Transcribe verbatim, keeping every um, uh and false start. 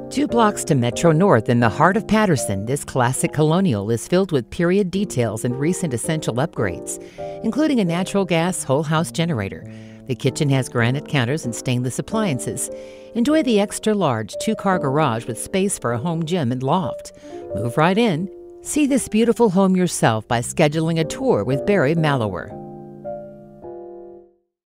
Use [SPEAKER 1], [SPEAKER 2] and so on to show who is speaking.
[SPEAKER 1] Two blocks to Metro North in the heart of Patterson, this classic colonial is filled with period details and recent essential upgrades, including a natural gas whole house generator. The kitchen has granite counters and stainless appliances. Enjoy the extra large two-car garage with space for a home gym and loft. Move right in. See this beautiful home yourself by scheduling a tour with Barry Malawer.